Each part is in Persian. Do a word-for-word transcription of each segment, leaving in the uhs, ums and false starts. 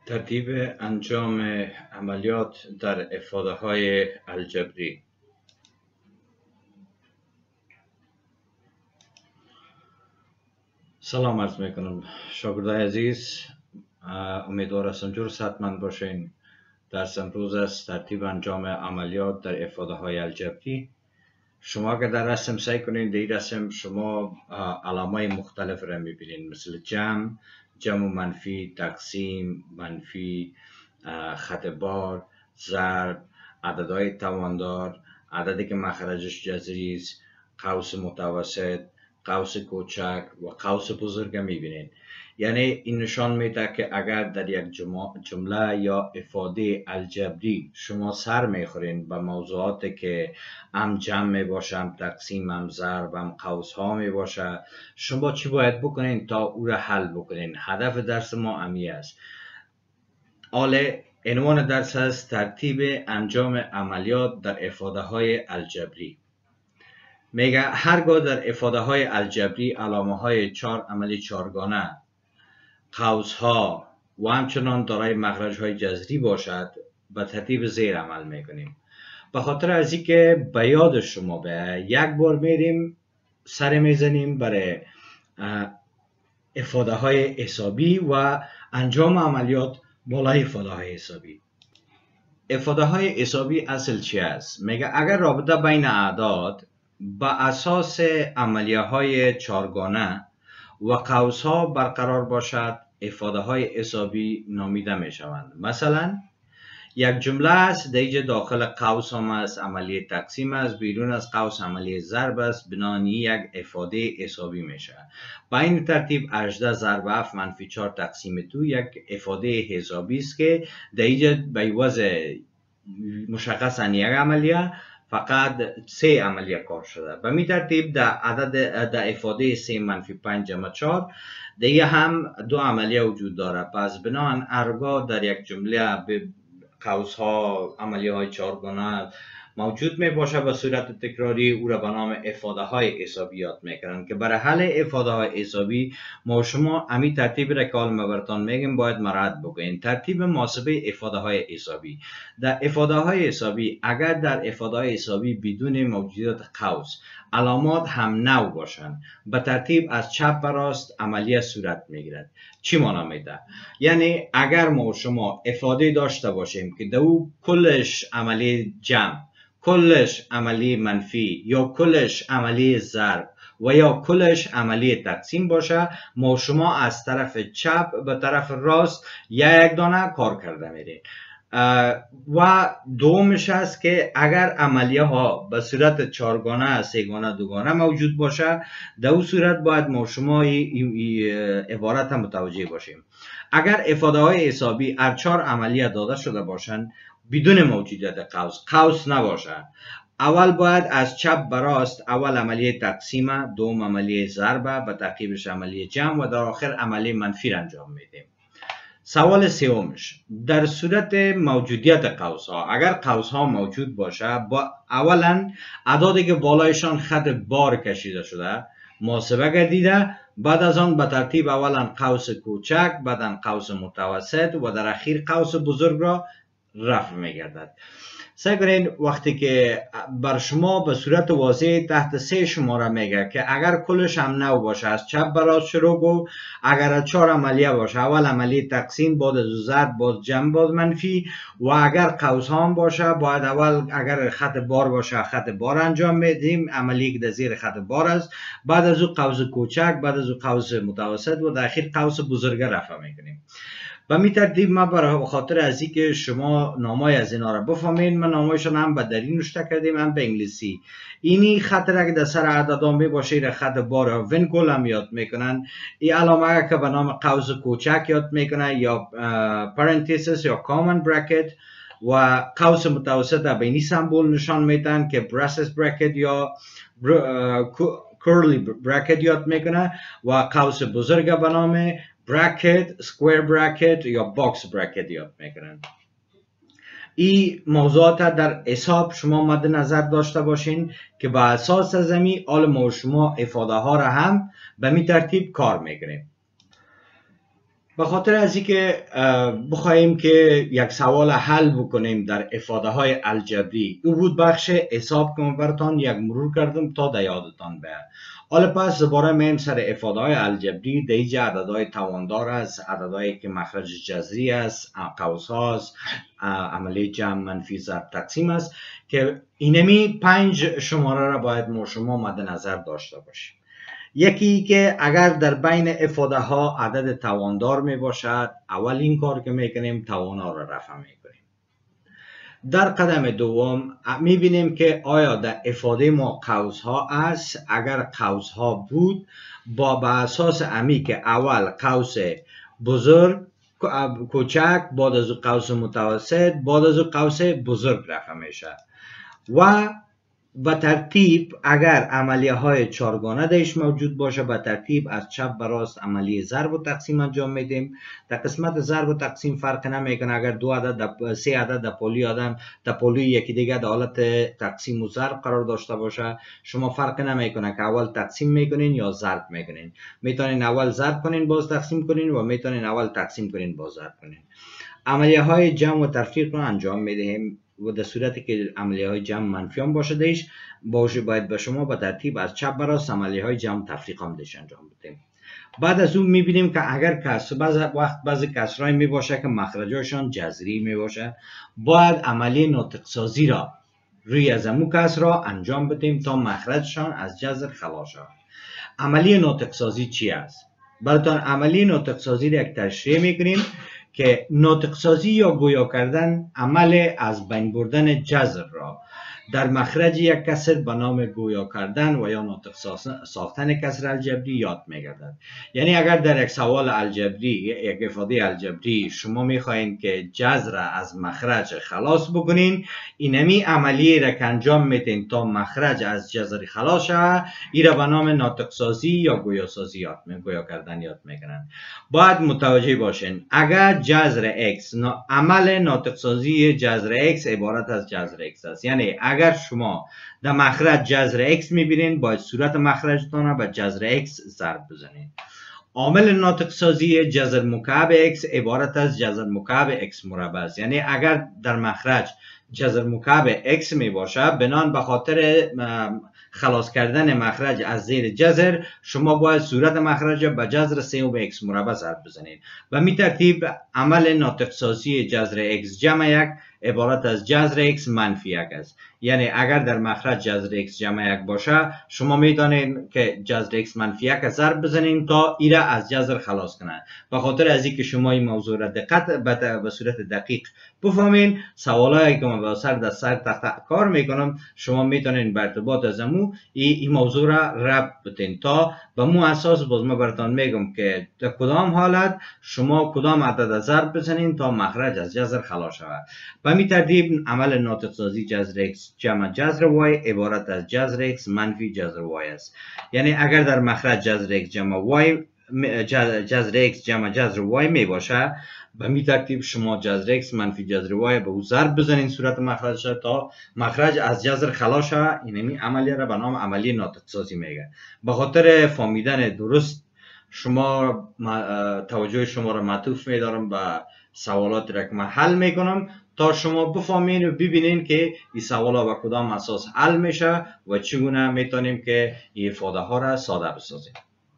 ترتیب انجام عملیات در افاده های الجبری. سلام عرض میکنم شاگردای عزیز، امیدوار هستم جور صحتمند باشین. درس امروز است ترتیب انجام عملیات در افاده های الجبری. شما اگر در رسم سعی کنین در رسم شما علامای مختلف را میبینین، مثل جمع، جمع و منفی، تقسیم، منفی، خط بار، ضرب، عددهای تواندار، عددی که مخرجش جذری است، قوس متوسط، قوس کوچک و قوس بزرگ میبینین. یعنی این نشان میده که اگر در یک جمله یا افاده الجبری شما سر میخورین به موضوعاتی که هم جمع میباشه، هم تقسیم، هم ضرب، هم قوس ها میباشه، شما چی باید بکنین تا او را حل بکنین؟ هدف درس ما امی است. حال عنوان درس است ترتیب انجام عملیات در افاده های الجبری. میگه هرگاه در افاده های الجبری علامه های چهار عملی چهارگانه، قوس ها و همچنان دارای مخرج های جذری باشد، به ترتیب زیر عمل میکنیم. به خاطر از اینکه به یاد شما به یک بار میریم سر میزنیم برای افاده های حسابی و انجام عملیات بالای افاده های حسابی. افاده های حسابی اصل چی است؟ میگه اگر رابطه بین اعداد با اساس عملیه های چهارگانه و قوس ها برقرار باشد، افاده های حسابی نامیده می شوند. مثلا یک جمله است، در اینجا داخل قوس هم است، عملیه تقسیم است، بیرون از قوس عملیه ضرب است، بنابراین یک افاده حسابی میشه. با این ترتیب هجده ضرب هفت منفی چهار تقسیم دو یک افاده حسابی است که در اینجا به عوض مشخص یک عملیه فقط سه عملیه کار شده. به می ترتیب در عدد در افاده سه منفی پنج جمع چهار دیگه هم دو عملیه وجود داره. پس بنابراین هرگاه در یک جمله به قوس ها عملیه های چهارگانه موجود می باشه به صورت تکراری، او را به نام افاده های حسابی یاد میکنن که برای حل افاده های حسابی ما شما امی ترتیب را که حال ما براتون میگیم باید مراعات بکنین. ترتیب محاسبه افاده های حسابی. در افاده های حسابی اگر در افاده های حسابی بدون موجودیت قوس علامات هم نو باشند، به ترتیب از چپ و راست عملیه صورت میگیرد. چی معنا میده؟ یعنی اگر ما شما افاده داشته باشیم که دو کلش عملی جمع، کلش عملی منفی یا کلش عملی ضرب و یا کلش عملی تقسیم باشه، ما شما از طرف چپ به طرف راست یک دانه کار کرده میرین. و دومش است که اگر عملیه ها به صورت چهارگانه، سهگانه، دوگانه موجود باشه، در اون صورت باید ما شما عبارت هم متوجه باشیم. اگر افاده های حسابی هر چهار عملیه داده شده باشند بدون موجودیت قوس، قوس نباشه، اول باید از چپ به راست اول عملیه تقسیم، دوم عملیه ضرب، به تعقیبش عملیه جمع و در آخر عملیه منفی انجام میدیم. سوال سومش، در صورت موجودیت قوس ها، اگر قوس ها موجود باشه، با اولا اعدادی که بالایشان خط بار کشیده شده محاسبه گردیده، بعد از آن به ترتیب اولا قوس کوچک، بعدا قوس متوسط و در اخیر قوس بزرگ را رفع میگردد. سعی کنین وقتی که بر شما به صورت واضح تحت سه شماره میگه که اگر کلش هم نو باشه از چپ به راست شروع گو، اگر چهار عملیه باشه اول عملیه تقسیم، بعد از ضرب، بعد جمع، بعد منفی، و اگر قوس هم باشه باید اول اگر خط بار باشه خط بار انجام میدیم، عملیه که در زیر خط بار است، بعد از او قوس کوچک، بعد از او قوس متوسط و در اخیر قوس بزرگ رفع میکنیم. و می ترتیب ما برای خاطر از این که شما نامای از اینا را بفهمین، من نامایشان هم به دری نوشته کردیم هم به انگلیسی. اینی خط را که در سر عددان می باشه را خط بار و ونکول هم یاد میکنن. این علامه که به نام قوس کوچک یاد میکنن یا پرانتیسیس یا کامن براکت، و قوس متوسط به این سمبول نشان میدن که براسس براکت یا کورلی براکت یاد میکنه، و قوس بزرگ به نام براکت، سکویر براکت یا باکس براکت یاد میکنن. این موضوعات در حساب شما مد نظر داشته باشین که با اساس از امی حال ما شما افاده ها را هم به می ترتیب کار میکنیم. به خاطر از اینکه بخوایم که یک سوال حل بکنیم در افاده های الجبری، او بود بخش حساب که من براتان یک مرور کردم تا در یادتان بیاد. حالا پس دوباره میم سر افاده های الجبری. در اینجا عددهای تواندار است، عددهایی که مخرج جذری است، قوس هاست، عملیه جمع منفی ضرب تقسیم است که اینمی پنج شماره را باید ما شما مد نظر داشته باشیم. یکی که اگر در بین افاده ها عدد تواندار می باشد، اولین کار که می کنیم توان ها را رفع می کنیم. در قدم دوم می بینیم که آیا در افاده ما قوس ها است. اگر قوس ها بود، با به اساس امی که اول قوس بزرگ کوچک، بعد از قوس متوسط، بعد از قوس بزرگ رفع میشه و به ترتیب اگر عملیه های چارگانه درش موجود باشه، به ترتیب از چپ به راست عملیه ضرب و تقسیم انجام میدیم. در قسمت ضرب و تقسیم فرق نمیکنه اگر دو عدد سه عدد در پولی آدم در پولی یکی دیگه در حالت تقسیم و ضرب قرار داشته باشه، شما فرق نمیکنه که اول تقسیم میکنین یا ضرب میکنین. میتونین اول ضرب کنین باز تقسیم کنین و میتونین اول تقسیم کنین باز ضرب کنین. عملیه های جمع و تفریق رو انجام میدهیم و در صورتی که عملیه های جمع منفی هم باشه دیش باشه، باید به شما به ترتیب از چپ به راست عملیه های جمع تفریق هم دیش انجام بدیم. بعد از اون میبینیم که اگر کسر بعض وقت بعضی کسرهای می باشه که مخرجاشان جذری می باشه، باید عملیه ناطق سازی را روی از امو کسر را انجام بدیم تا مخرجشان از جذر خلاص شود. عملیه ناطق سازی چی است؟ براتون عملیه ناطق سازی را یک تشریح میکنیم که ناطق سازی یا گویا کردن عمل از بین بردن جذر را در مخرج یک کسر به نام گویا کردن و یا ناطق ساختن کسر الجبری یاد میگردد. یعنی اگر در یک سوال الجبری، یک افاده الجبری شما میخواین که جذر را از مخرج خلاص بکنین، اینمی عملیه را که انجام میدین تا مخرج از جذر خلاص شود، این را به نام ناطق سازی یا گویا سازی یاد می گویا کردن یاد میکنن. باید متوجه باشین اگر جذر x، عمل ناطق سازی جذر x عبارت از جذر x است. یعنی اگر شما در مخرج جذر x میبینین، باید صورت مخرجتان را به جذر x ضرب بزنین. عامل ناطق سازی جذر مکعب x عبارت از جذر مکعب x مربع است. یعنی اگر در مخرج جذر مکعب x می باشه، بنان به خاطر خلاص کردن مخرج از زیر جذر شما باید صورت مخرج به جذر سه به x مربع ضرب بزنید و می ترتیب عمل ناطق سازی جذر x جمع یک عبارت از جذر x منفی یک است. یعنی اگر در مخرج جذر x جمع یک باشه، شما میتونید که جذر x منفی یک ضرب بزنین تا ایره از جذر خلاص کنه. به خاطر از اینکه شما این موضوع را دقت به صورت دقیق بفهمین، سوالایی که من با سر در سر تخت کار میکنم شما میتونین به ارتباط از امو این موضوع را ربط بدین تا به مو اساس باز ما براتون میگم که در کدام حالت شما کدام عدد ضرب بزنین تا مخرج از جذر خلاص شود. به می ترتیب عمل ناطق سازی جذر x جمع جذر y عبارت از جذر x منفی جذر y است. یعنی اگر در مخرج جذر x جمع y جذر x جمع جذر y می باشه، به می ترتیب شما جذر x منفی جذر y به او ضرب بزنین صورت مخرج تا مخرج از جذر خلاص شود. اینمی عملیه را به نام عملیه ناطق سازی میگه. به خاطر فهمیدن درست شما توجه شما را معطوف میدارم به سوالات را که من حل میکنم تا شما بفهمین و ببینین که این سوالا با کدام اساس حل میشه و چگونه میتونیم که این افاده ها را ساده بسازیم.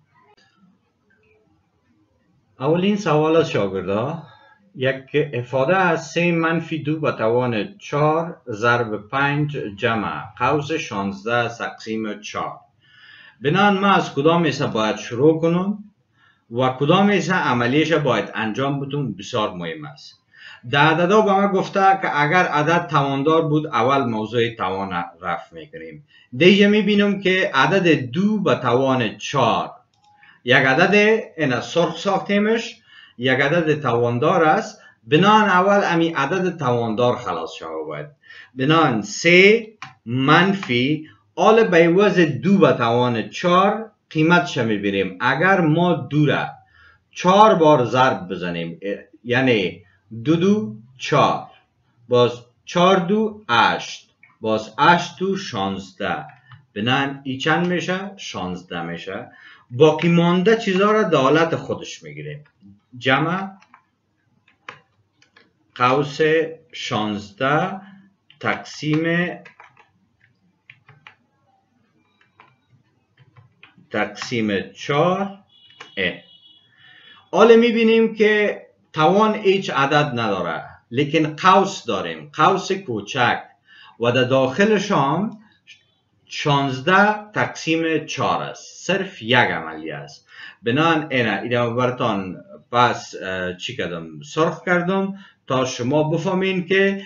اولین سوال از شاگردا، یک افاده از سه منفی دو به توان چهار ضرب پنج جمع قوس شانزده تقسیم چهار. بنان ما از کدام ایسا باید شروع کنم و کدام ایسا عملیش باید انجام بدم بسیار مهم است. در عددا به ما گفته که اگر عدد تواندار بود اول موضوع توان رفع میکنیم. دیگه میبینم که عدد دو به توان چهار یک عدد این سرخ ساختیمش، یک عدد تواندار است. بنان اول امی عدد تواندار خلاص شود باید. بنان سه منفی آل به عوض دو به توان چهار قیمتش میبینیم. اگر ما دو را چهار بار ضرب بزنیم، یعنی دو دو چهار، باز چهار دو هشت، باز هشت دو شانزده، بنان ای چند میشه؟ شانزده میشه. باقی مانده چیزها را دالت خودش میگیریم. جمع قوس شانزده تقسیم تقسیم چهار ا. حالا میبینیم که توان هیچ عدد نداره، لیکن قوس داریم، قوس کوچک و در داخلش هم شانزده تقسیم چهار است، صرف یک عملیه است. بنابراین اینه اینا براتان پس چی کردم سرخ کردم تا شما بفهمین که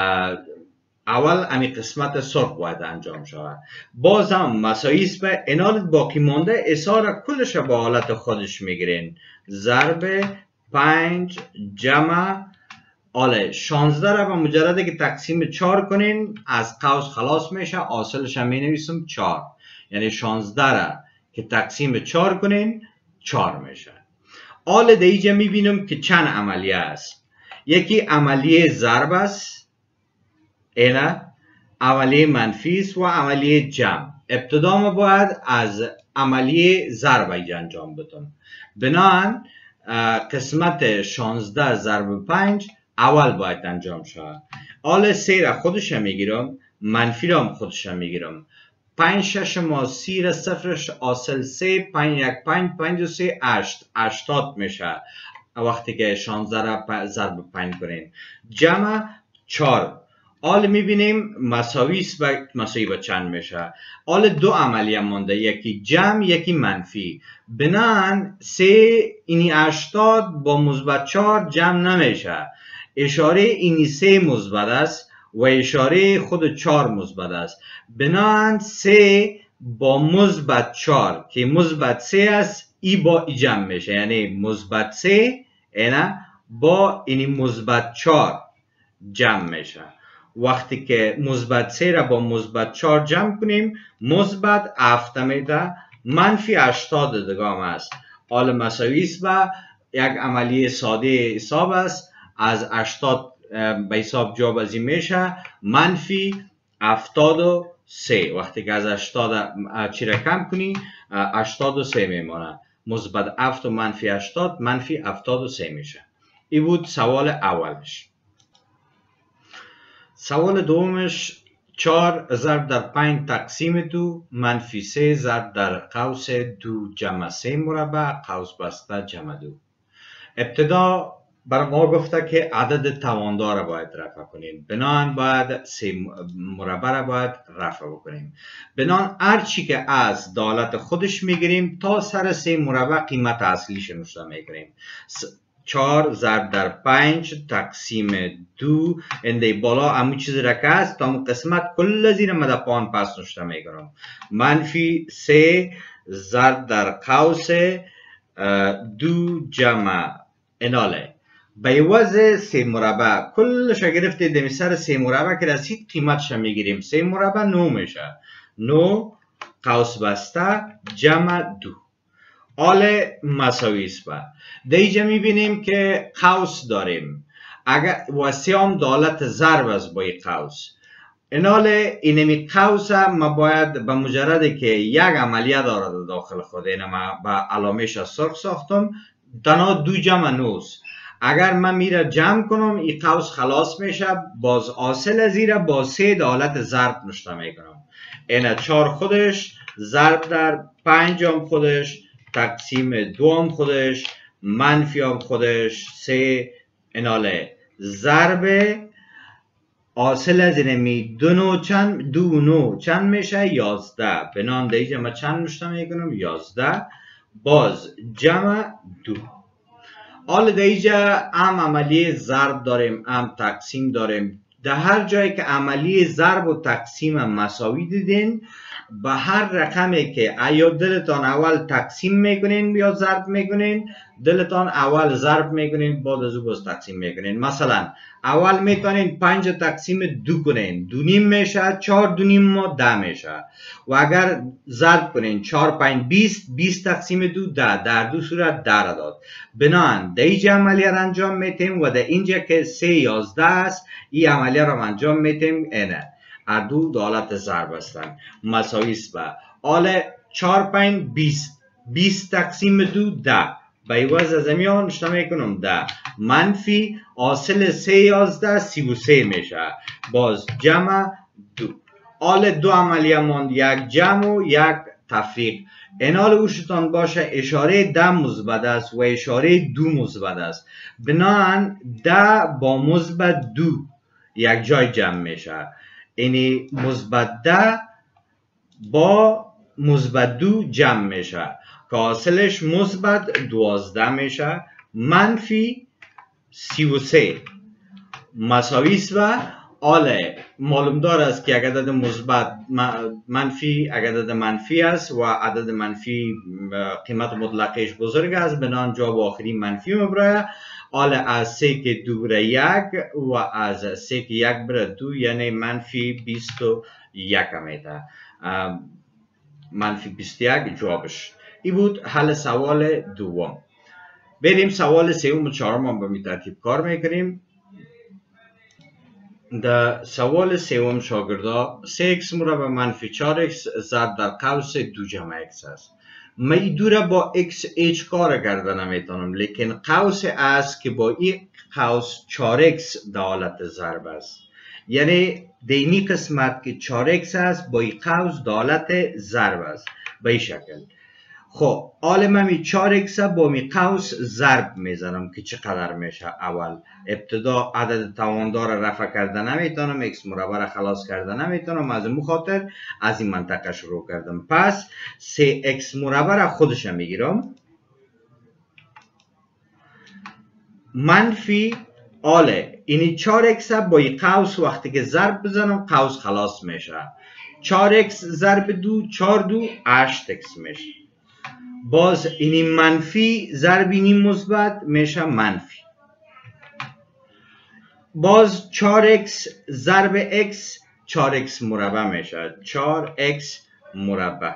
اول امی قسمت سرخ باید انجام شود. باز هم مسایس به انال باقی مانده اصار کلش به حالت خودش میگیرین. ضرب پنج جمع آله شانزده را به مجرده که تقسیم چهار کنین از قوس خلاص میشه، حاصلش هم می نویسم چهار. یعنی شانزده را که تقسیم چهار کنین چهار میشه. آله در اینجا می بینم که چند عملیه است. یکی عملیه ضرب است، اینه عملیه منفی است و عملیه جمع. ابتدا ما باید از عملیه ضرب انجام بدم. بنابراین قسمت شانزده ضرب پنج اول باید انجام شود. حالا سه را خودش میگیرم، منفی را هم خودش میگیرم. پنج شش ما سی را صفرش حاصل سه، پنج یک پنج، پنج و سه هشت، هشتاد میشه وقتی که شانزده را ضرب پنج کنین. جمع چهار. حالا میبینیم مساوی با مساوی با چند میشه. حالا دو عملیه مونده، یکی جمع یکی منفی. بنان سه اینی هشتاد با مثبت چهار جمع نمیشه. اشاره اینی سه مثبت است و اشاره خود چهار مثبت است. بنان سه با مثبت چهار که مثبت سه است ای با ای جمع میشه، یعنی مثبت سه اینا با اینی مثبت چهار جمع میشه. وقتی که مثبت سه را با مثبت چهار جمع کنیم مثبت هفت میده، منفی هشتاد دگام است. حالا مساوی است با یک عملیه ساده حساب است، از هشتاد به حساب جابجی میشه منفی هفتاد و سه. وقتی که از هشتاد چی را کم کنی هشتاد و سه میمونه. مثبت هفت و منفی هشتاد منفی هفتاد و سه میشه. این بود سوال اولش. سوال دومش چهار ضرب در پنج تقسیم دو منفی سه ضرب در قوس دو جمع سه مربع قوس بسته جمع دو. ابتدا بر ما گفته که عدد تواندار را باید رفع کنیم، بنابراین باید سه مربع را باید رفع بکنیم. بنابراین هر چی که از دالت خودش میگیریم تا سر سه مربع قیمت اصلیش نوشته میکنیم. چهار ضرب در پنج تقسیم دو انده بالا همون چیز را که است تا همون قسمت کل زیر مدپان پس نوشته میکنم. منفی سه ضرب در قوس دو جمع اناله به عوض سه مربع کلش گرفته دمی سر سه مربع که رسید قیمتش میگیریم. سه مربع نو میشه، نو قوس بسته جمع دو. حال مساوی است. با در اینجا میبینیم که قوس داریم اگر و سه هم دالت ضرب است با این قوس. انال اینمی قوس ما باید به مجرد که یک عملیه دارد داخل خود، اینه ما به علامهش سرخ ساختم، تنها دو جمع نوست. اگر من میره جمع کنم این قوس خلاص میشه، باز حاصل زیر با سه دالت ضرب نوشته میکنم. اینه چهار خودش ضرب در پنج هم خودش تقسیم دو هم خودش منفی هم خودش سه اناله ضرب حاصل از اینمی دو نو چند دو نو چند میشه یازده. بنام در اینجا من چند نوشته میکنم یازده باز جمع دو. حالا در اینجا هم عملیه ضرب داریم هم تقسیم داریم. در هر جایی که عملیه ضرب و تقسیم مساوی دیدین به هر رقمی که یا دلتان اول تقسیم میکنین یا ضرب میکنین، دلتان اول ضرب میکنین بعد از او باز تقسیم میکنین. مثلا اول میتونین پنج تقسیم دو کنین، دو نیم میشه، چهار دو نیم ما ده میشه. و اگر ضرب کنین چهار پنج بیست، بیست تقسیم دو ده، در دو صورت ده را داد. بنان در اینجا عملیه را انجام میتیم و در اینجا که سه یازده است این عملیه را انجام میتیم. اینه هر دو دالت ضرب هستند مساوی است با حالا چهار پنج بیست بیست تقسیم دو ده، به عوض از میان نشته میکنم ده، منفی حاصل سه یازده سی و سه میشه، باز جمع دو. حال دو عملیه ماند، یک جمع و یک تفریق. انال اوشتان باشه اشاره ده مثبت است و اشاره دو مثبت است، بنابراین ده با مثبت دو یک جای جمع میشه، یعنی مثبت ده با مثبت دو جمع میشه که حاصلش مثبت دوازده میشه، منفی سی و سه مساوی است و حال معلوم دار است که عدد مثبت منفی عدد منفی است و عدد منفی قیمت مطلقش بزرگ است، بنابراین جواب آخری منفی میبره. حال از سه که دو بره یک و از سه که یک بره دو یعنی منفی بیست و یک میده، منفی بیست و یک جوابش. این بود حل سوال دوم. بریم سوال سوم و چهارم هم به می ترتیب کار میکنیم. در سوال سوم شاگردا سه اکس مربع منفی چهار اکس ضرب در قوس دو جمع اکس است. من این دو را با اکس هیچ کار کرده نمیتونم، لیکن قوس است که با این قوس چهار اکس در حالت ضرب است، یعنی دینی قسمت که چهار اکس است با این قوس در حالت ضرب است به این شکل. خب حالا من می چهار اکس با می قوس ضرب میزنم که چقدر میشه. اول ابتدا عدد تواندار را رفع کرده نمیتونم، اکس مربع را خلاص کرده نمیتونم، از این خاطر از این منطقه شروع کردم. پس سه اکس مربع را خودش میگیرم منفی آله اینی چهار اکس با این قوس وقتی که ضرب بزنم قوس خلاص میشه، چهار اکس ضرب دو چهار دو هشت اکس میشه، باز اینی منفی ضرب اینی مثبت میشه منفی، باز چهار اکس ضرب اکس چهار اکس مربع میشه چهار اکس مربع.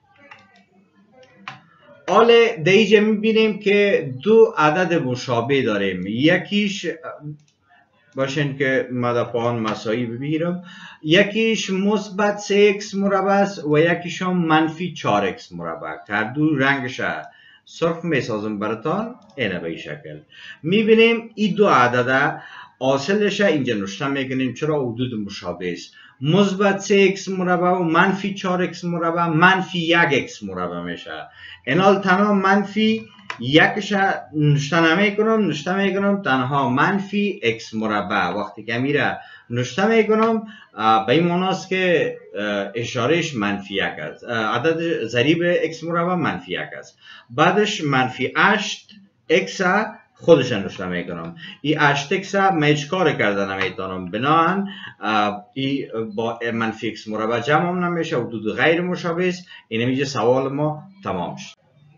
حالا در اینجا میبینیم که دو عدد مشابه داریم، یکیش باشین که ما در پایان مساوی بگیرم، یکیش مثبت سه اکس مربع است و یکیش هم منفی چهار اکس مربع. هر دو رنگش سرخ میسازم براتان. اینه به این شکل میبینیم این دو عدد حاصلش اینجا نوشته میکنیم چرا حدود مشابه است. مثبت سه اکس مربع و منفی چهار اکس مربع منفی یک اکس مربع میشه. اینال تنها منفی یکش نوشته نمی کنم، نوشته می کنم تنها منفی اکس مربع. وقتی که میره نوشته می کنم به این معناست که اشارهش منفی یک است، عدد ضریب اکس مربع منفی یک است. بعدش منفی هشت اکس خودش نوشته می کنم. این هشت اکس من هیچ کار کرده نمیتونم، بنابراین ای با منفی اکس مربع جمع هم نمیشه، حدود غیر مشابه است. این میشه سوال ما تمام شد.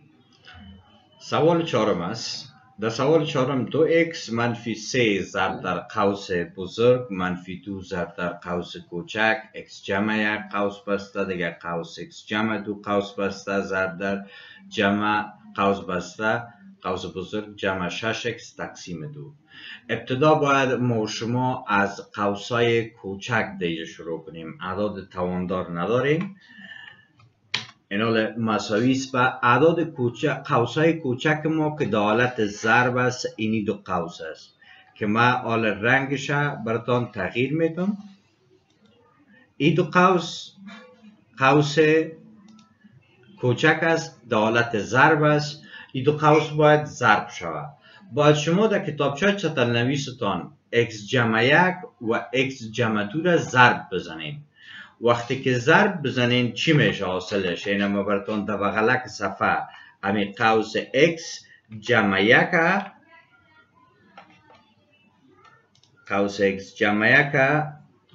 سوال چهارم است. در سوال چهارم دو اکس منفی سه ضرب در قوس بزرگ منفی دو ضرب در قوس کوچک اکس جمع یک قوس بسته دیگر قوس اکس جمع دو قوس بسته ضرب در جمع قوس بسته قوس بزرگ جمع شش اکس تقسیم دو. ابتدا باید ما شما از قوسای کوچک دیگه شروع کنیم، اعداد تواندار نداریم. اینال مساوی است و اعداد کوچک قوسای کوچک ما که در حالت ضرب است اینی دو قوس است که ما حال رنگش براتان تغییر میدم. این دو قوس قوس کوچک است در حالت ضرب است، این دو قوس باید ضرب شود. باید شما در کتابچه چتر نویستان x جمع یک و x جمع دو را ضرب بزنین. وقتی که ضرب بزنین چی میشه حاصلش؟ اینه ما براتون در بغلک صفحه امی قوس x جمع یک قوس x جمع یک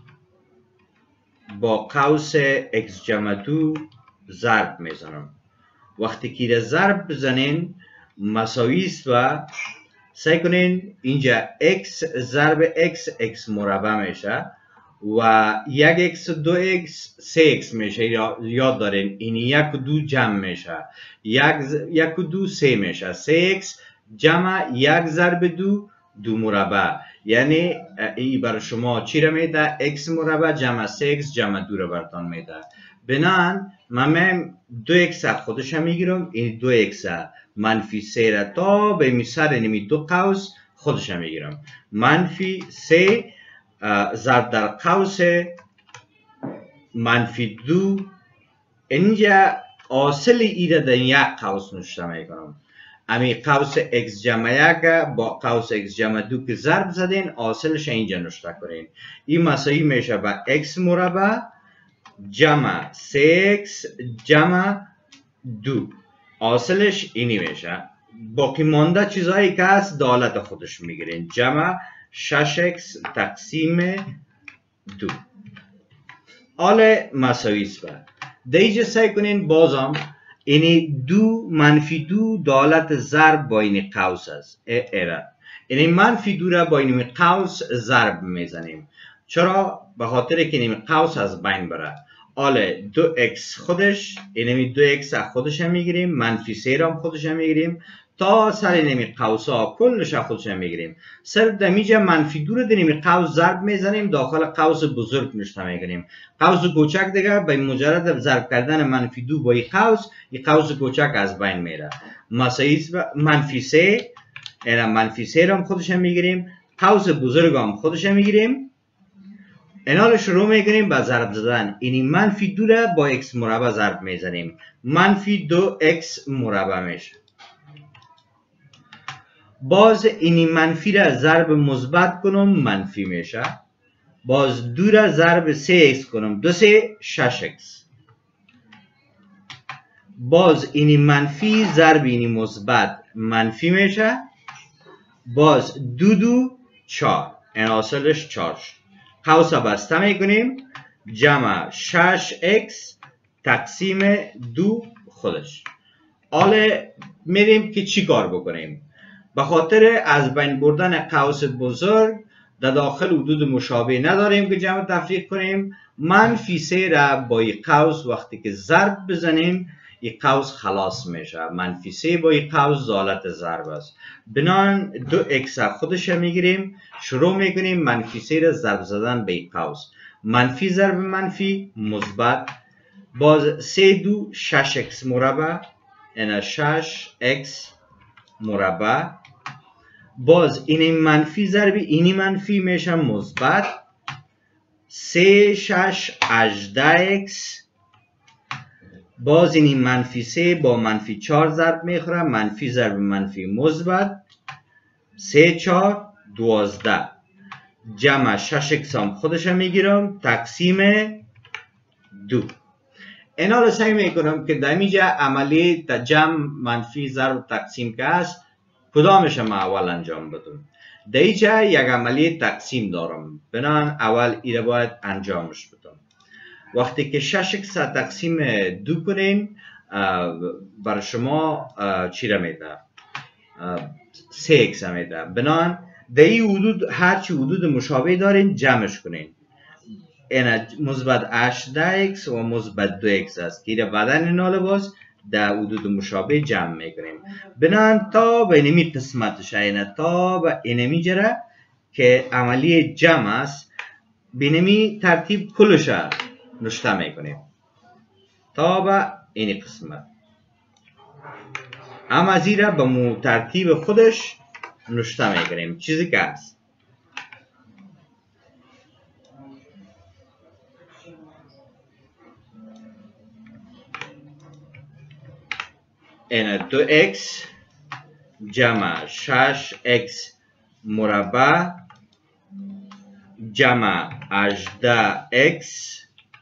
با قوس x جمع دو ضرب میزنم. وقتی که را ضرب بزنین مساوی است و سعی کنین اینجا x ضرب x x مربع میشه و یک x دو x سه x میشه. یاد دارین این یک و دو جمع میشه، یک, یک و دو سه میشه، سه x جمع یک ضرب دو دو مربع، یعنی این برای شما چی را میده؟ x مربع جمع سه x جمع دو را براتان میده. بنان من میم دو اکس خودش میگیرم، این دو اکس منفی سه را تا به میسر اینمی دو قوس خودش میگیرم. منفی سه ضرب در قوس منفی دو، اینجا حاصل ایره در یک قوس نوشته میکنم. امی قوس x جمع یک با قوس x جمع دو که ضرب زدین حاصلش اینجا نوشته کنین. این مساوی میشه با x مربع جمع سه اکس جمع دو، حاصلش اینی میشه. باقی مانده چیزهایی که هست دالت خودش میگیرین، جمع شش اکس تقسیم دو. حال مساوی است. دیگه سعی کنین بازم اینی دو منفی دو دالت ضرب با این قوس است. ایره اینی منفی دو را با این قوس ضرب میزنیم. چرا؟ به خاطر که این قوس از بین بره. حالا دو اکس خودش، اینمی دو اکس خودش هم میگیریم، منفی سه را هم خودش هم میگیریم، تا سر اینمی قوس ها کلش خودش هم میگیریم. صرف دمیجه منفی دو رو دینمی قوس ضرب میزنیم، داخل قوس بزرگ نشته میگیریم. قوس کوچک دیگه به مجرد ضرب کردن منفی دو با این قوس، این قوس کوچک از بین میره. مساوی منفی سه، اینا منفی سه را هم خودش هم میگیریم، قوس بزرگ هم خودش هم میگیریم. اینا رو شروع میکنیم به ضرب زدن. اینی منفی دو را با x مربع ضرب میزنیم، منفی دو x مربع میشه. باز اینی منفی را ضرب مثبت کنم منفی میشه. باز دو را ضرب سه اکس کنم، دو سه شش اکس. باز اینی منفی ضرب اینی مثبت منفی میشه. باز دو دو چهار، این حاصلش چهار شد. قوس بسته میکنیم، جمع شش اکس تقسیم دو خودش. حالا میریم که چی کار بکنیم. به خاطر از بین بردن قوس بزرگ در داخل حدود مشابه نداریم که جمع تفریق کنیم. منفی سه را با این قوس وقتی که ضرب بزنیم این قوس خلاص میشه. منفی سه با این قوس دالت ضرب است. بنان دو اکس خودش میگیریم، شروع میکنیم منفی سه را ضرب زدن به این قوس. منفی ضرب منفی مثبت، باز سه دو شش اکس مربع، این شش اکس مربع. باز اینی منفی ضرب اینی منفی میشه مثبت، سه شش هجده اکس. باز اینی منفی سه با منفی چهار ضرب میخوره، منفی ضرب منفی مثبت، سه چهار دوازده. جمع شش اکس هم خودش میگیرم تقسیم دو. اینا رو سعی میکنم که در اینجا عملی جمع منفی ضرب تقسیم که هست کدامش ما اول انجام بدم. در اینجا یک عملی تقسیم دارم، بنابراین اول ایره باید انجامش بدم. وقتی که شش اکس تقسیم دو کنین برای شما چی را میده؟ سه اکس میده. بنابراین در این حدود هرچی حدود مشابه دارین جمعش کنین. این مثبت هجده اکس و مثبت دو اکس است که بدن اینا باز در حدود مشابه جمع میکنیم. بنابراین تا به اینمی قسمتش اینه، تا به اینمی جره که عملی جمع است به اینمی ترتیب کلش نشته میکنیم تا به این قسمت. اما از این را به مو ترتیب خودش نشته میکنیم چیزی که هست. این دو اکس جمع شش اکس مربع جمع هجده اکس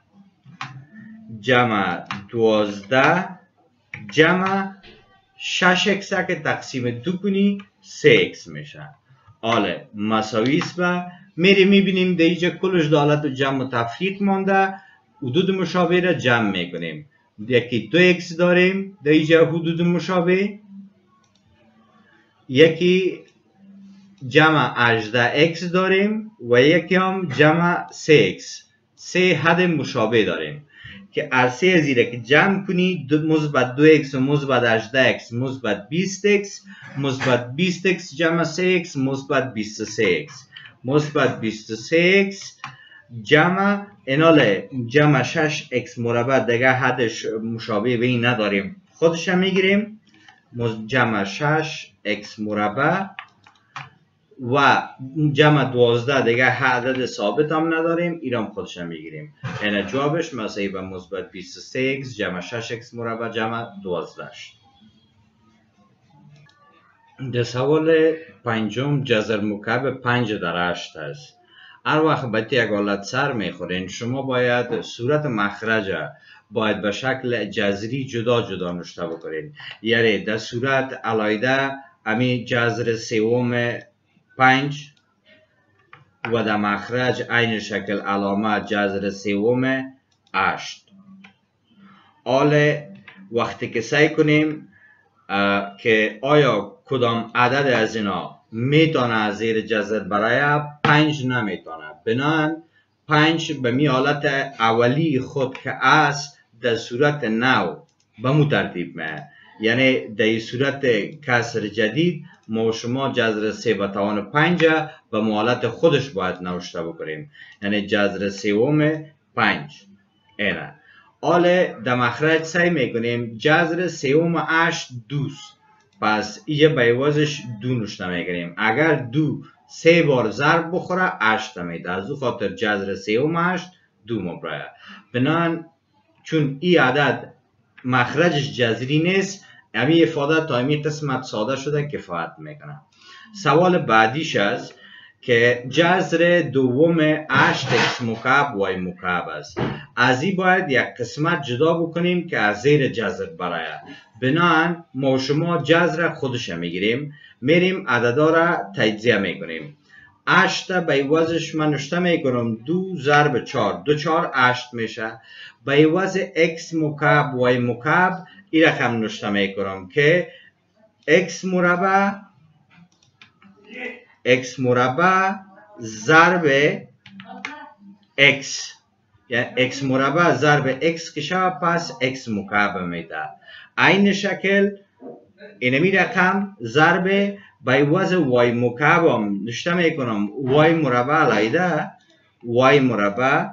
جمع دوازده جمع شش اکس که تقسیم دو کنی سه اکس میشه. حالا مساوی است و میری میبینیم در اینجا کلش دالت و جمع و تفریق مانده، حدود مشابه را جمع میکنیم. یکی دو اکس داریم در اینجا حدود مشابه، یکی جمع هجده اکس داریم و یکی هم جمع سه اکس، سه حد مشابه داریم که عرصه از ایره که جمع کنی مثبت دو اکس و مثبت هجده اکس مثبت بیست اکس، مثبت بیست اکس جمع سه اکس مثبت بیست و سه اکس، مثبت بیست و سه اکس جمع انال جمع شش اکس مربع دیگه حدش مشابه به این نداریم، خودش هم میگیریم. جمع شش اکس مربع و جمع دوازده دیگه عدد ثابت هم نداریم، ایرام خودش هم میگیریم. یعنی جوابش مساوی به مثبت بیست و سه اکس جمع شش اکس مربع جمع دوازده. در سوال پنجم جذر مکعب پنج در هشت است. هر وقت به یک حالت سر میخورین شما باید صورت مخرج باید به شکل جذری جدا جدا نوشته بکنین. یعنی در صورت علایده امی جذر سوم پنج و در مخرج عین شکل علامه جذر سوم هشت. حال وقتی که سعی کنیم که آیا کدام عدد از اینا میتونه از زیر جذر برای پنج نمیتونه، بنابراین پنج به می حالت اولی خود که است در صورت نو به مو ترتیب میه. یعنی در صورت کسر جدید ما شما جذر سه به توان پنج به حالت خودش باید نوشته بکنیم، یعنی جذر سوم پنج اینه. حالا در مخرج سعی میکنیم جذر سوم هشت دوست، پس یه بیوازش دو نوشته میکنیم. اگر دو سه بار ضرب بخوره هشت میده، از او خاطر جذر سوم هشت دو مبرایه. بنان چون این عدد مخرجش جذری نیست، همین افاده تا همین قسمت ساده شده کفایت میکنه. سوال بعدیش است که جذر دوم هشت اکس مکعب وای مکعب است. از این باید یک قسمت جدا بکنیم که از زیر جذر برایه. بنابراین ما شما جذر خودش میگیریم، میریم عددا را تجزیه میکنیم. هشت به عوضش من نوشته میکنم دو ضرب چهار، دو چهار هشت میشه. به عوض x مکعب y مکعب این رقم نوشته میکنم که x مربع x مربع ضرب x، یعنی x مربع ضرب x که شود پس x مکعب میده. این شکل اینمی رقم ضرب به عوض y مکعب هم نوشته میکنم y مربع علیده y مربع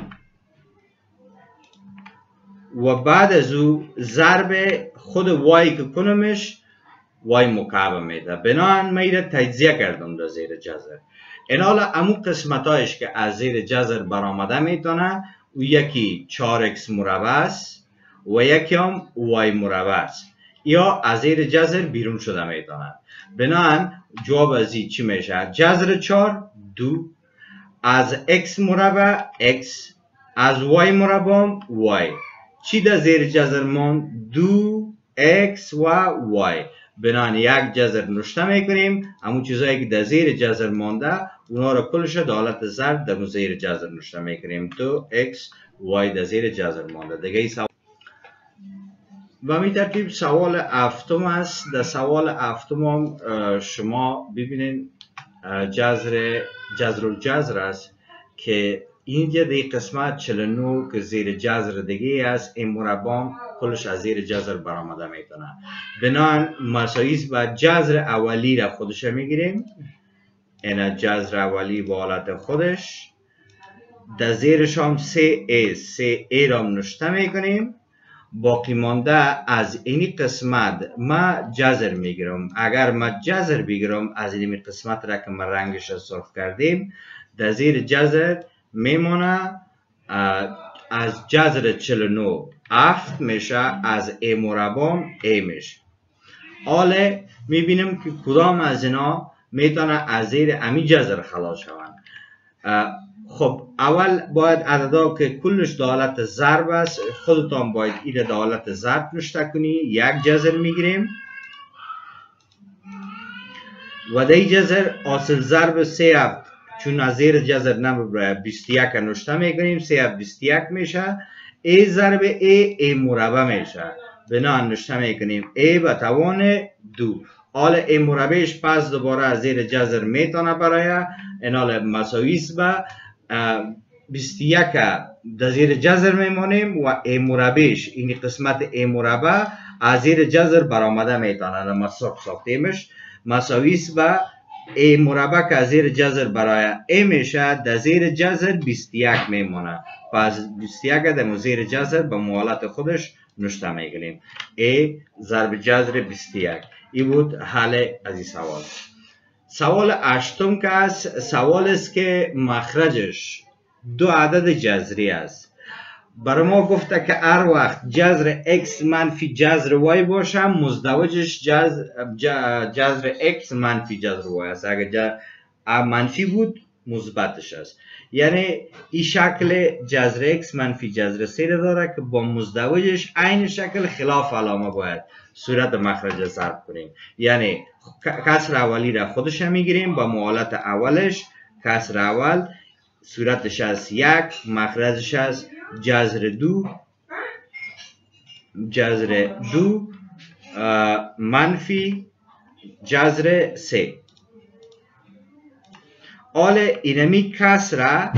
و بعد از او ضرب خود y که کنمش y مکعب میده. بنابراین من ایره تجزیه کردم در زیر جذر. این حالا امو قسمت هایش که از زیر جذر برآمده میتونه و یکی چهار اکس مربع است و یکی هم y مربع است، یا از زیر جذر بیرون شده میتونه. بنابراین جواب از این چی میشه؟ جذر چهار دو از x مربع x از y مربع y. چی در زیر جذر مون؟ دو x و y. بنابراین یک جذر نوشته میکنیم، همون چیزایی که در زیر جذر مونده اونا رو کلش در حالت ضرب در زیر جذر نوشته میکنیم. دو x y در زیر جذر مونده. دیگه ای سوال و می ترتیب سوال هفتم است. در سوال هفتم هم شما ببینید جذر جذر الجذر است که اینجا در قسمت چهل و نه که زیر جذر دیگه است، این مربع کلش از زیر جذر برآمده میتونه. بنابراین مساوی به جذر اولی را خودش میگیریم، این جذر اولی با حالت خودش، در زیرش هم سه ای سه ای را نوشته میکنیم. باقی مانده از این قسمت ما جذر میگیرم. اگر ما جذر بگیرم از این قسمت را که ما رنگش سرخ کردیم در زیر جذر میمونه از جذر چهل و نه هفت میشه، از ای مربع ای میشه. حالا میبینیم که کدام از اینا میتونه از زیر امی جذر خلاص شوند. خب اول باید عددا که کلش در حالت ضرب است خودتان باید این در حالت ضرب نوشته کنی. یک جذر میگیریم و در این جذر حاصل ضرب سه هفت چون از زیر جذر نمیبره بیست و یک نوشته میکنیم، سه هفت بیست و یک میشه. ای ضرب ای ای مربع میشه، بنابراین نوشته میکنیم ای به توان دو. حالا ای مربعش پس دوباره از زیر جذر میتونه برای این حال مساوی به بیست و یک در زیر جذر میمونیم و ای مربعش این قسمت ای مربع از زیر جذر برآمده میتونه. ما ساختیمش مساوی به ای مربع که زیر جذر برای ای میشه در زیر جذر بیست و یک میمونه. پس بیست و یک در زیر جذر به موالت خودش نشته میگیریم. ای ضرب جذر بیست و یک. این بود حل از این سوال. سوال هشتم که است، سوال است که مخرجش دو عدد جذری است. برای ما گفته که هر وقت جذر x منفی جذر y باشه مزدوجش جذر, جذر x منفی جذر y است. اگر منفی بود مثبتش است. یعنی این شکل جذر x منفی جذر سه داره که با مزدوجش عین شکل خلاف علامه باید صورت مخرج ضرب کنیم. یعنی کسر اولی را خودش میگیریم با موالت اولش. کسر اول صورتش از یک، مخرجش از جذر دو جذر دو منفی جذر سه. حال اینمی کسر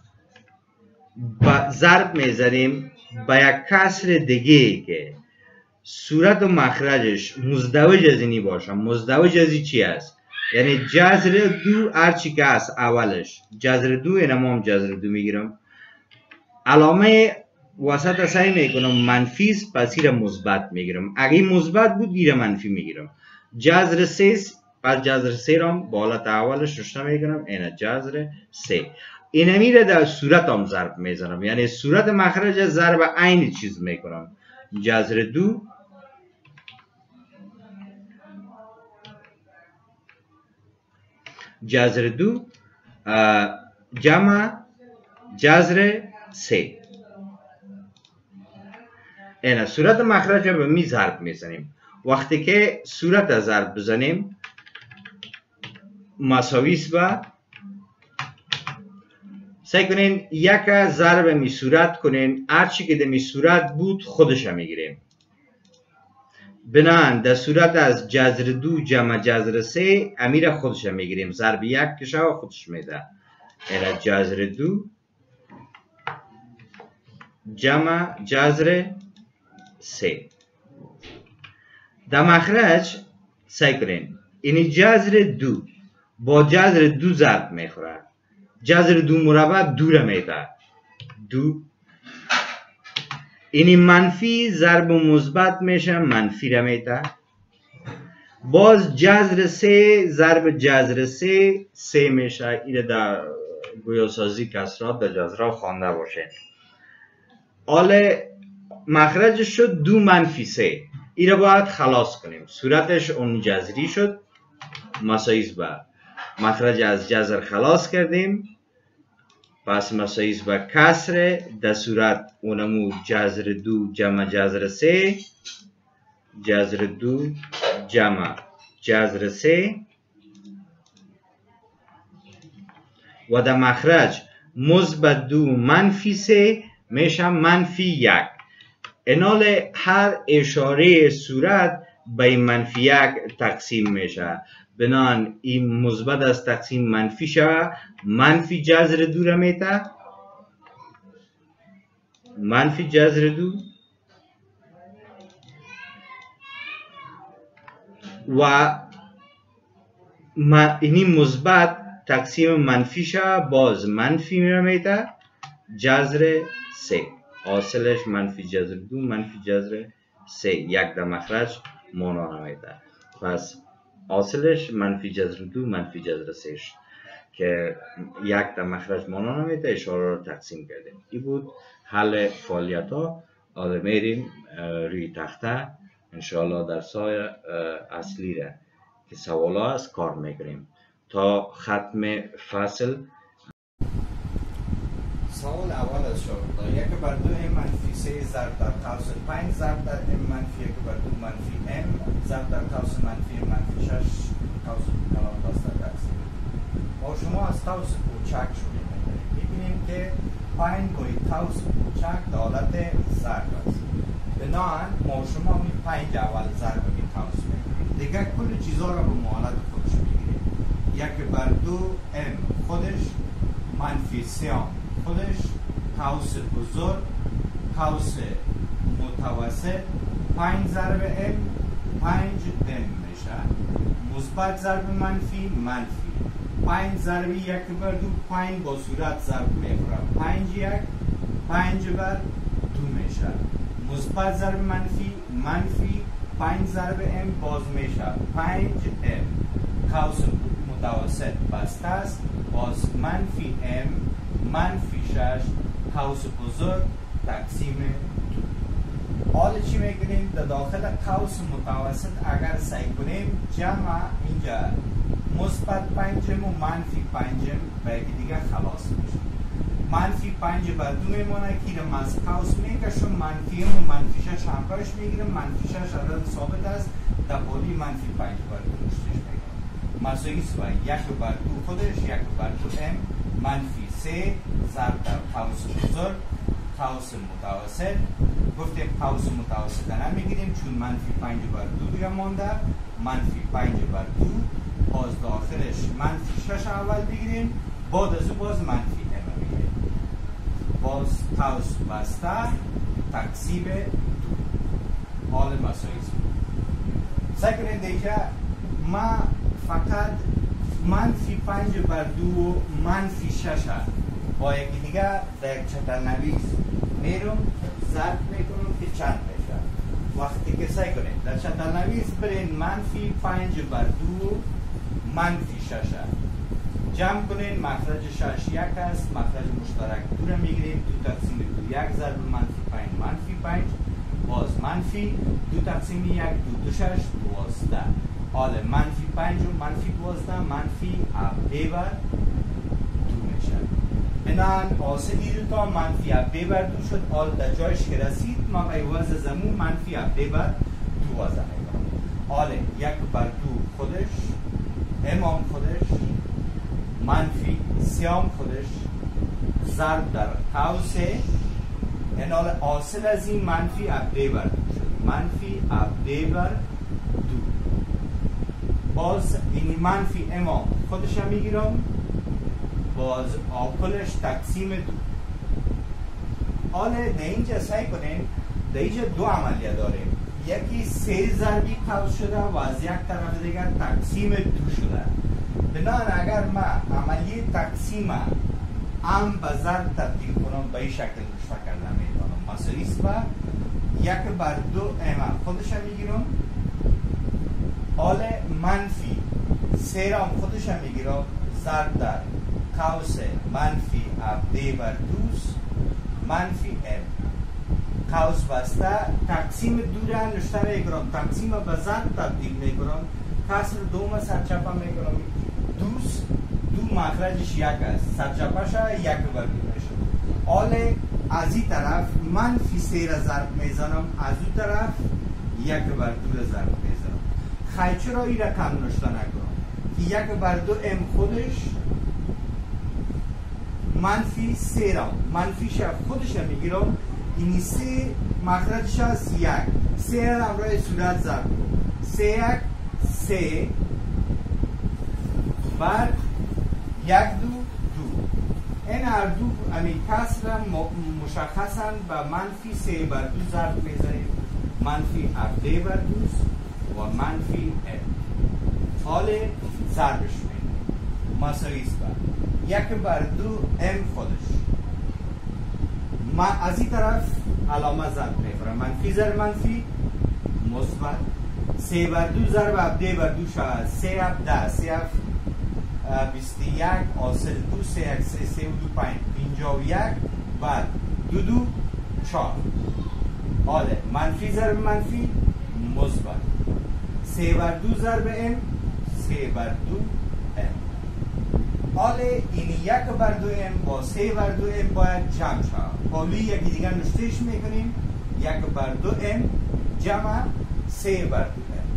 با ضرب میزنیم با یک کسر دیگه که صورت و مخرجش مزدوج از اینی باشه. مزدوج از این چی است؟ یعنی جذر دو هرچی که است اولش جذر دو، اینم هم جذر دو میگیرم. علامه وسط سعی میکنم منفی است، پس این مثبت میگیرم. اگه مثبت بود این منفی میگیرم. جذر سه، پس جذر سه را با حالت اولش رشته میکنم. اینه جذر سه. این میره در صورت هم ضرب میزنم. یعنی صورت مخرج ضرب عین چیز میکنم. جذر دو جذر دو جمع جذر سه. اینه صورت مخرج به می ضرب میزنیم. وقتی که صورت ضرب بزنیم مساویس با سعی کنین یک ضرب می صورت کنین. هرچی که در می صورت بود خودش میگیریم. بنان در صورت از جذر دو جمع جذر سه امیر خودش میگیریم. ضرب یک کشه و خودش میده. اینه جذر دو جمع جذر سه. در مخرج سعی کنین اینی جذر دو با جذر دو ضرب میخوره. جذر دو مربع دو را میده. دو اینی منفی ضرب مثبت میشه، منفی را میده. باز جذر سه ضرب جذر سه سه میشه. اینه در گویاسازی کسرات در جذرها خوانده باشه. حال مخرجش شد دو منفی سه. این را باید خلاص کنیم. صورتش اون جذری شد مساویس با مخرج از جذر خلاص کردیم. پس مساویس با کسر در صورت اونمو جذر دو جمع جذر سه جذر دو جمع جذر سه و در مخرج مثبت دو منفی سه میشه منفی یک. اینال هر اشاره صورت به منفی یک تقسیم میشه. بنان این مثبت از تقسیم منفی شوه. منفی جذر دو را میته. منفی جذر دو و اینی مثبت تقسیم منفی شوه باز منفی را میته. جذر سه حاصلش منفی جذر دو منفی جذر سه. یک در مخرج مانا نمیده. پس حاصلش منفی جذر دو منفی جذر سه که یک در مخرج مانا نمیده. اشاره رو تقسیم کردیم. این بود حل فعالیت ها. آده میریم روی تخته انشاءالله در سای اصلی را که سوال ها از کار میگیریم تا ختم فصل. سوال اول از شما یک بر دو ام منفی سه ضرب در قوس پنج ضرب در ام منفی یک بر دو منفی ام ضرب در قوس منفی منفی شش قوس کلام دست در تقسیم. ما شما از قوس کوچک شروع می‌کنیم که پنج گوی قوس کوچک در حالت ضرب است. بنابراین ما شما می پنج اول ضرب می قوس می‌کنیم. دیگه کل چیزا را به معادلات خودش می‌گیریم. یک بر دو ام خودش منفی سه خودش قوس بزرگ قوس متوسط پنج ضرب ام پنج ام میشه مثبت ضرب منفی منفی. پنج ضرب یک بر دو پنج با صورت ضرب میخورم. پنج یک پنج بر دو میشه. مثبت ضرب منفی منفی. پنج ضرب ام باز میشه پنج ام. قوس متوسط بسته است. باز منفی ام منفی شش قوس بزرگ تقسیم دو. حالا چی میکنیم؟ در داخل قوس متوسط اگر سعی کنیم جمع اینجا مثبت پنجم و منفی پنجم به یکی دیگه خلاص میشه. منفی پنج بر دو میمونه که رو از قوس میکشم. منفی ام و منفی شش همراهش میگیرم. منفی شش عدد ثابت است. در بالی منفی پنج بر دو رشتش میگیرم. مساوی است و یک بر دو خودش یک بر دو ام منفی سه ضرب در قوس بزرگ قوس متوسط. گفتیم قوس متوسط نمیگیریم چون منفی پنج بر دو دیگه مانده. منفی پنج بر دو باز داخلش منفی شش اول بگیریم. بعد از او باز منفی ام بگیریم. باز قوس بسته تقسیم دو. حال مساوی است. سعی کنید دیگه ما فقط منفی پنج بر دو و منفی شش با یکی دیگه در یک چتر نویس میرم ضرب میکنم که چند میشه. وقتی که سعی کنید در چتر نویس برین منفی پنج بر دو منفی شش جمع کنین. مخرج شش یک است. مخرج مشترک دو رو میگیریم. دو تقسیم دو یک ضرب منفی پنج منفی پنج باز منفی دو تقسیم یک دو دو شش دوازده. حال منفی پنج و منفی دوازده منفی هفده بر دو میشه. بنان حاصلی دو تا منفی هفده بر دو شد. حال در جایش که رسید ما به وضع زمون منفی هفده بر دو وضع میکنم. حال یک بر دو خودش امام خودش منفی سیام خودش ضرب در قوسه. این حال حاصل از این منفی هفده بر دو شد. منفی هفده بر دو. باز این منفی امام خودش هم میگیرم. باز آکلش تقسیم دو. حالا در اینجا سعی کنیم در اینجا دو عملیه داریم. یکی سه ضربی قوس شده و از یک طرف دیگر تقسیم دو شده. بنان اگر ما عملیه تقسیم ام به ضرب تبدیل کنم به این شکل روش فکر نمیتونم. مساوی است با یک بر دو ام خودش هم میگیرم. حال منفی سه را خودش هم میگیرم ضرب در قوس منفی هفده بر دوست منفی ام. قوس بسته تقسیم دو را نشته میکنم. تقسیم به ضرب تبدیل میکنم. کسر دوم سرچپه میکنم. دوست دو مخرجش یک است. سرچپه شا یک بر دو میشه. حال از این طرف منفی سه را ضرب میزنم. از اون طرف یک بر دو را ضرب میزنم. خیلی چرا این رقم نشته نکنم که یک بر دو ام خودش منفی سه را منفی شب خودش هم میگیرم. اینی سه مخرجش از یک. سه را همراه صورت ضرب کنم. سه یک سه بر یک دو دو. این هر دو امی کسر مشخصا به منفی سه بر دو ضرب میزنیم. منفی هفته بر دوست و منفی ام. حال ضربش میدیم. مساوی است بر یک بر دو ام خودش. ما از این طرف علامه ضرب میخورم. منفی ضرب منفی مثبت. سه بر دو ضرب هفته بر دو شود سه هفته سه هفت بیست یک حاصل دو سه یک سه سه و دو پنج پینجا و یک بر دو دو چار. حال منفی ضرب منفی مثبت. سه بر دو ضرب ام سه بر دو ام. حال این یک بر دو ام با سه بر دو ام باید جمع شود. حالی یکی دیگر نشتهش میکنیم. یک بر دو ام جمع سه بر دو ام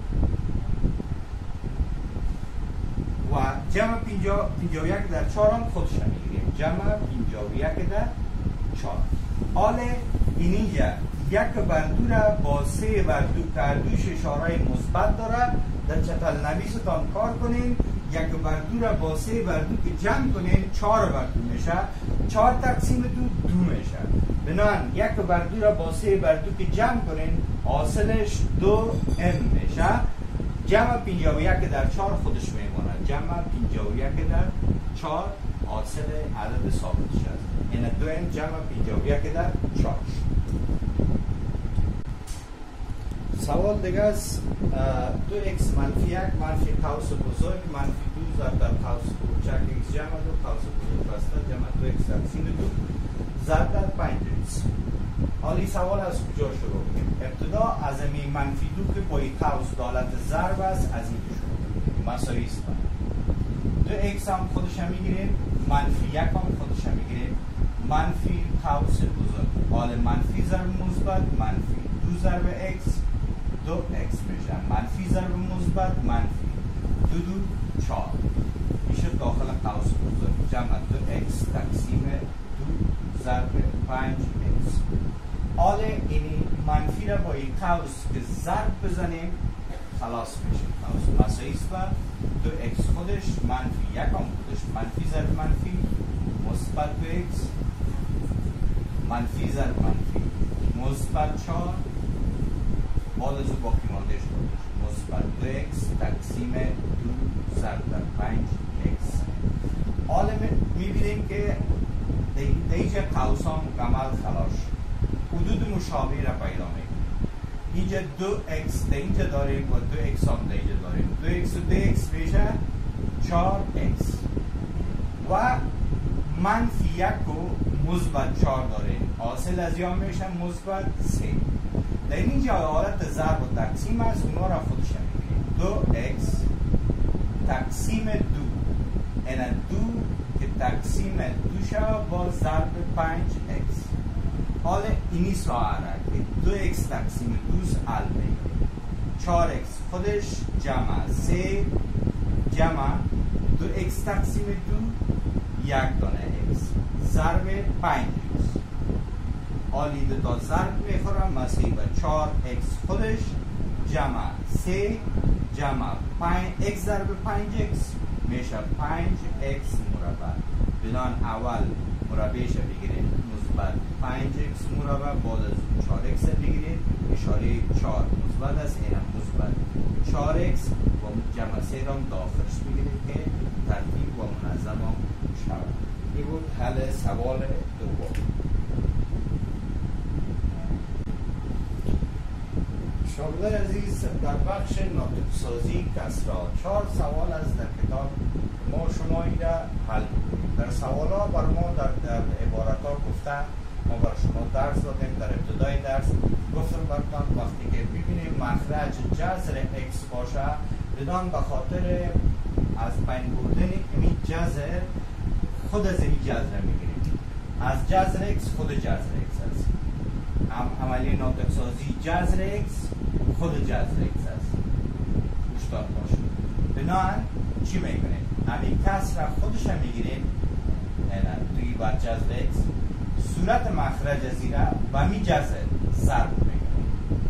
و جمع پینجا پینجا و یک در چهار هم خودش میگیریم. جمع پینجا و یک در چهار. حال این اینجا یک بر دو را با سه بر دو که دوش اشاره مثبت داره در چتل نویستان کار کنیم. یک بر دو را با سه بر دو که جمع کنیم چهار بر دو میشه. چهار تقسیم دو دو میشه. بنان یک بر دو را با سه بر دو که جمع کنیم حاصلش دو ام میشه. جمع پنجاه و یک در چهار خودش میماند. جمع پنجاه و یک در چهار حاصل عدد ثابتش است. این دویم جمع پنجاه و یک در چهار. سوال دیگه است دو اکس منفی یک منفی قوس بزرگ منفی دو ضرب در قوس کوچک اکس جمع دو قوس بزرگ بسته جمع دو اکس تقسیم دو ضرب در پنج اکس. حالی سوال از کجا شروع کنیم؟ ابتدا از این منفی دو که با این قوس دالت ضرب است از این شروع کنیم. مساوی است. دو اکس هم خودش هم میگیریم، منفی یک هم خودش هم میگیریم، منفی قوس بزرگ حال منفی ضرب مثبت منفی دو ضرب اکس دو اکس میشه، منفی ضرب مثبت منفی دو دو چهار میشه داخل قوس بزرگ جمع دو اکس تقسیم دو ضرب پنج اکس. حال اینی منفی را با این قوس که ضرب بزنیم خلاص میشه. قوس مساوی است و دو اکس خودش منفی یک هم خودش منفی ضرب منفی مثبت دو اکس منفی ضرب منفی مثبت چهار بعد از او باقی ماندهش خودش مثبت دو اکس تقسیم دو ضرب در پنج اکس. حالا میبینیم که دیگه قوس ها مکمل خلاص شد. حدود مشابه را پیدا میکنیم. اینجا دو اکس اینجا داریم و دو اکس هم اینجا داریم. دو اکس و دو اکس میشه چهار اکس و منفی یک و مثبت چهار داریم. حاصل از یا میشه مثبت سه. در اینجا حالت ضرب و تقسیم است، اونا را خودش میگیریم. دو اکس تقسیم دو این دو که تقسیم دو شد با ضرب پنج اکس. حالا اینی ساعت که دو اکس تقسیم دوست حل میگیریم. چهار اکس خودش جمع سه جمع دو اکس تقسیم دو یک دانه اکس ضرب پنج اکس. حالی دو تا ضرب میخورم مسیح و چهار اکس خودش جمع سه جمع پنج اکس ضرب پنج اکس میشه پنج اکس مربع. بنان اول مربعش بگیریم مثبت پنج اکس مربع بعد از چهار اکس بگیریم اشاره چهار مثبت است اینم مثبت چهار اکس و جمع سه را داخلش بگیریم که ترتیب و منظم شود. این بود حل سوال دوم. شاگردان عزیز در بخش ناطق‌سازی کسرا چهار سوال از در کتاب ما شما ایده حل کنیم. در سوال ها بر ما در, در عبارت ها گفته ما بر شما درس دادیم. در ابتدای درس گفتم براتون وقتی که ببینیم مخرج جذر اکس باشه بدان به خاطر از بین بردن این جذر خود از این جذر میگیریم. از جذر اکس خود جذر اکس است. عملی ناطق‌سازی جذر اکس خود جذر اکس است. هوشیار باشید. بنابراین چی میکنیم؟ همین کسر را خودش هم میگیریم نه دوی بر جذر اکس صورت مخرج زیره و می جذر ضرب میکنیم.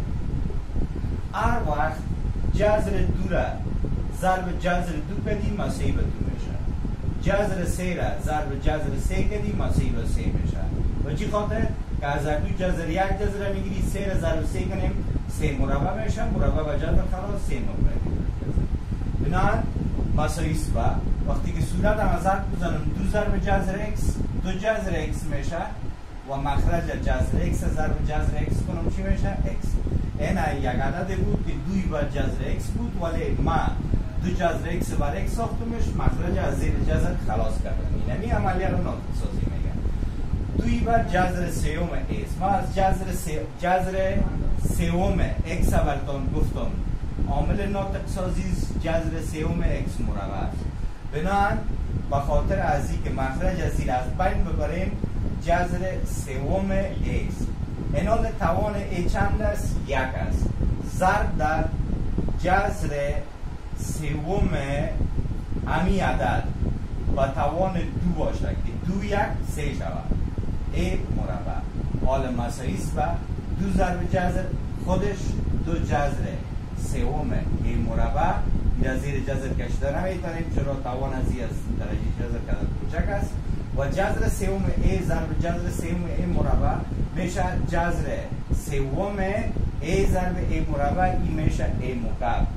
هر وقت جذر دو را ضرب جذر دو کدیم مساوی به دو میشه. جذر سه را ضرب جذر سه کدیم مساوی به سه میشه. و چی خاطر؟ که از دو جذر یک جذر میگیری سه را ضرب سه کنیم سه مربع میشه مربع و جذر خلاص سه مربع بنابراین مساوی است و وقتی که صورت هم ضرب بزنم دو ضرب جذر اکس دو جذر اکس میشه و مخرج جذر اکس ضرب جذر اکس کنم چی میشه اکس. این یک عدد بود که دوی بر جذر اکس بود ولی ما دو جذر اکس بر اکس ساختمش مخرج از زیر جذر خلاص کردم. اینمی عملیه رو ناطق‌سازی میگن. دوی بر جذر سوم ایست. ما از جذر سه جذر سوم اکس براتون گفتم عامل ناطق‌سازی جذر سوم اکس مربع است. بنابراین به خاطر از اینکه مخرج از زیر از بین ببریم جذر سوم ایست. این حال توان ای چند است؟ یک است. ضرب در جذر سوم همی عدد با توان دو باشه که دو یک سه شود ای مربع. حال مساوی است و دو ضرب جذر خودش دو جذر سوم ای مربع یا زیر جذر کشیده نمیتونیم چرا توان از این از درجه جذر کردن کوچک است و جذر سوم ای ضرب جذر سوم ای مربع میشه جذر سوم ای ضرب ای مربع این میشه ای مکعب.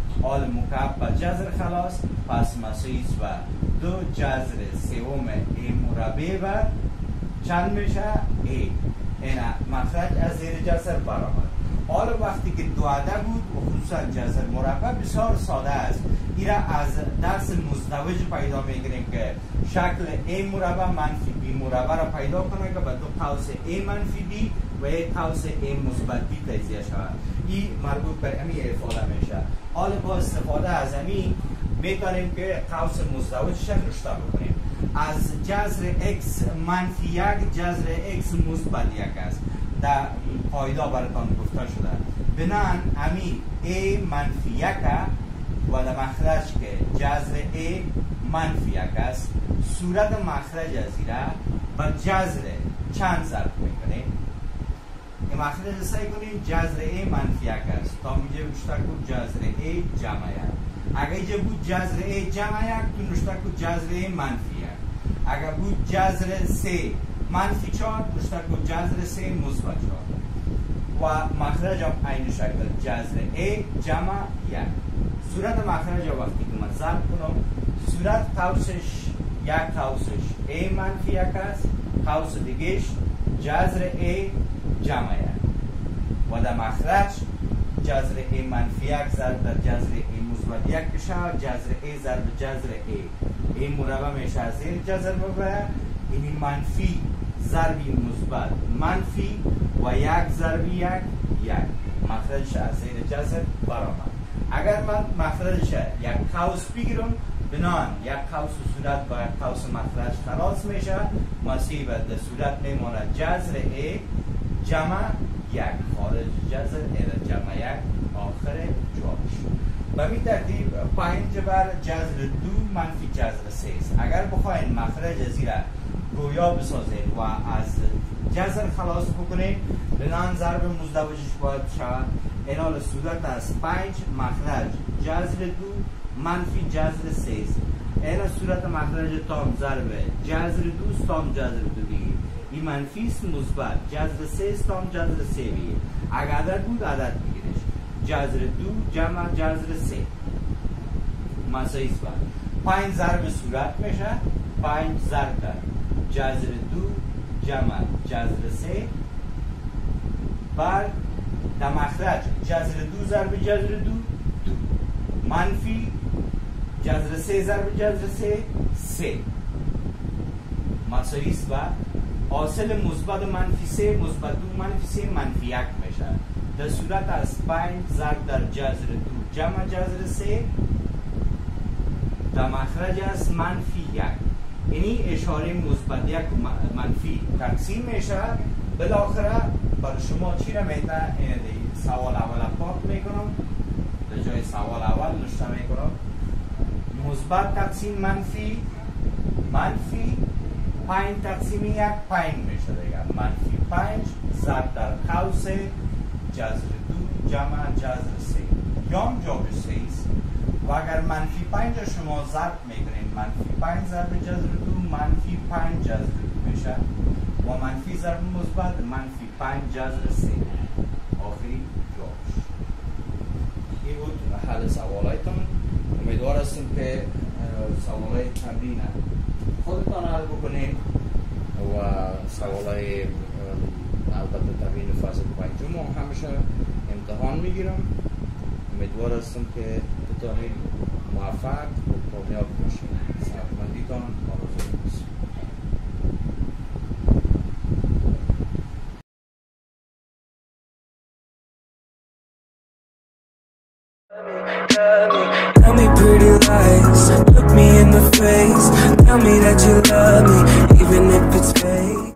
آل مکعب و جذر خلاص، پس مساوی و دو جذر سوم ای مربع بر چند میشه؟ ای. اینا مخرج از زیر جذر برآمد. حالا وقتی که دو عدد بود و خصوصا جذر مربع بسیار ساده است. ایرا از درس مزدوج پیدا میگیریم که شکل ای مربع منفی بی مربع را پیدا کنه که با دو قوس ای منفی بی و یک قوس ای مثبت بی تجزیه شود. این مربوط بر امی افعال میشه. حالا با استفاده از امی میتونیم که قوس مزدوجش رشته بکنیم. از جذر x منفی یک جذر x مثبت یک است. در قاعده براتون گفته شده. بنان امی a منفی یک و در مخرج که جذر a منفی یک است. صورت مخرج از ایره و جذر چند ضرب میکنیم. این مخرج سعی کنیم جذر a منفی یک است. تا میگه نشته کن جذر a جمع یک. اگر اینجا بود جذر a جمع یک تو نشته کن جذر a منفی یک. اگر بود جذر سه منفی چهار نشته کن جذر سه مثبت چهار و مخرج هم این شکل جذر a جمع یک. صورت مخرج وقتی که من ضرب کنم صورت قوسش یک قوسش a منفی یک است، قوس دیگهش جذر a جمع یک و در مخرج جذر a منفی یک ضرب در جذر a مثبت یک بشه، جذر a ضرب جذر a این مربع میشه از زیر جذر ببره. این منفی ضربی مثبت منفی و یک ضربی یک یک مخرجش از زیر جذر برآمد. اگر من مخرجش یک قوس بگیرم بنان یک قوس صورت با یک قوس مخرج خلاص میشه، مسیح به صورت میماند جذر ا جمع یک خارج جذر ا جمع یک آخر جاش. به می ترتیب پنج بر جذر دو منفی جذر سه است. اگر بخواین مخرج زیرا گویا بسازید و از جذر خلاص بکنید بنان ضرب مزدوجش باید شود. اینال صورت از پنج مخرج جذر دو منفی جذر سه است. این صورت مخرج تام ضرب جذر دو تام جذر دو بگیر. این منفی است مثبت جذر سه تام جذر سه بگیر. اگر عدد بود عدد بگیرش جذر دو جمع جذر سه مساوی است بر پنج ضرب صورت میشه. پنج ضرب در جذر دو جمع جذر سه بر در مخرج جذر دو ضرب جذر دو دو منفی جذر سه ضرب جذر سه سه مساوی است بر حاصل مثبت منفی سه مثبت دو منفی سه منفی یک میشه. در صورت از پنج ضرب در جذر دو جمع جذر سه در مخرج از منفی یک. اینی اشاره مثبت یک منفی تقسیم میشه. بالاخره برای شما چی را میتونه این دی سوال اول پاک میکنم در جای سوال اول نشته میکنم مثبت تقسیم منفی منفی پنج تقسیم یک پنج میشه دیگه. منفی پنج ضرب در قوس جذر دو جمع جذر سه یام جابش سه است و اگر منفی پنج شما ضرب میکنین منفی پنج ضرب جذر دو منفی پنج جذر دو میشه و منفی ضرب مثبت منفی پنج جذر سه آخری جابش. این بود حل سوالایتون. امیدوار هستم که سوالای تمرین خودتان حل بکنید و سوالای البته تمرین فصل پنجم هم همیشه امتحان میگیرم. امیدوار هستم که بتانید موفق و کامیاب باشید. سلامتیتان آرزو می‌کنم. Tell me pretty lies, look me in the face. Tell me that you love me, even if it's fake.